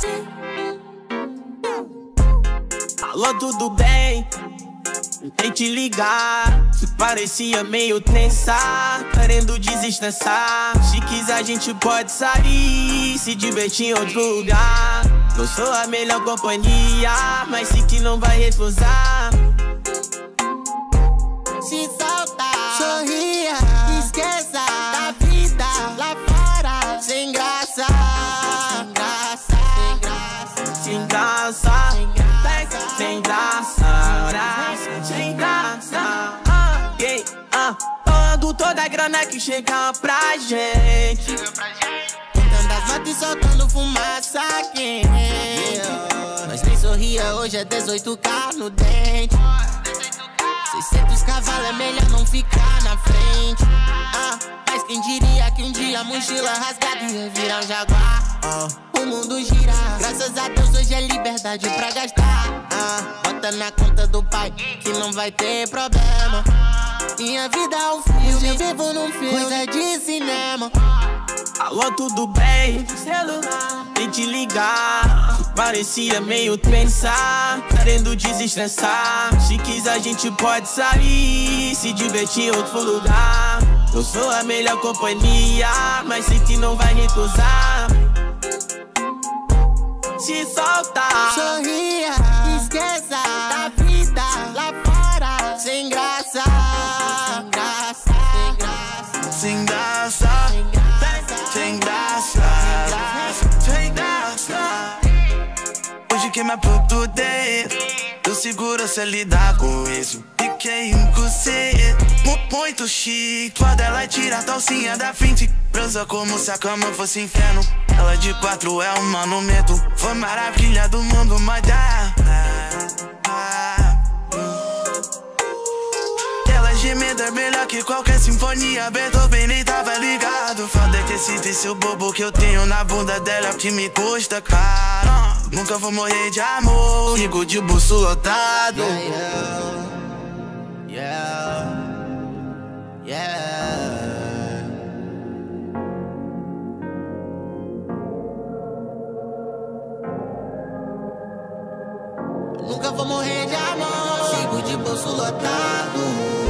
Alô, tudo bem? Tentei te ligar, parecia meio tensa, querendo desestressar. Se quiser a gente pode sair, se divertir em outro lugar. Não sou a melhor companhia, mas sei que não vai recusar. Se solta, sorria, esqueça da vida lá fora, sem graça, sem graça, sem graça, Sem graça, sem graça, sem graça. Falando toda a grana que chega pra gente, contando as notas e soltando fumaça quente. Nós nem sorria, hoje é 18K no dente. 600 cavalos é melhor não ficar na frente. Mas quem diria que um dia a mochila rasgada ia virar um jaguar. O mundo gira, graças a Deus hoje é liberdade pra gastar. Bota na conta do pai que não vai ter problema. Minha vida é um filme, eu vivo num filme, coisa de cinema. Alô, tudo bem? Celular, tem te ligar, parecia meio tensa, querendo desestressar. Se quiser a gente pode sair, se divertir em outro lugar. Não sou a melhor companhia, mas sei que não vai recusar. Se solta, sorria, esqueça da vida lá fora, sem graça, sem graça, sem graça, sem graça, sem graça. Hoje quem me apontou dentro, eu seguro se lidar com isso. Fiquei inconsciente, muito chique. Foda ela tira a calcinha da frente, transa como se a cama fosse inferno. Ela de 4 é um monumento, foi maravilha do mundo, mas ela gemendo é melhor que qualquer sinfonia. Beethoven nem tava ligado. Foda que esse vício bobo que eu tenho na bunda dela é o que me custa caro. Nunca vou morrer de amor, rico de bolso lotado. Nunca vou morrer de amor, sigo de bolso lotado.